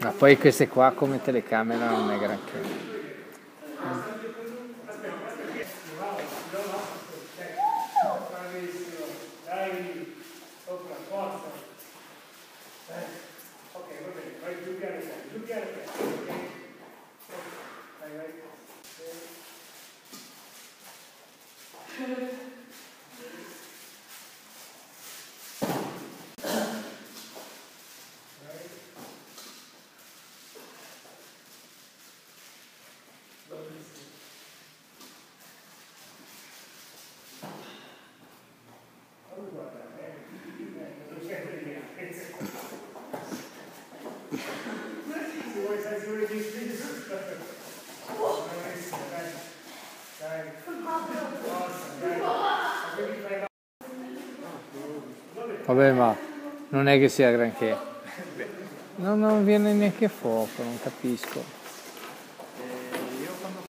Ma poi queste qua come telecamera non è granché. Vabbè, ma non è che sia granché. Non viene neanche fuoco, non capisco.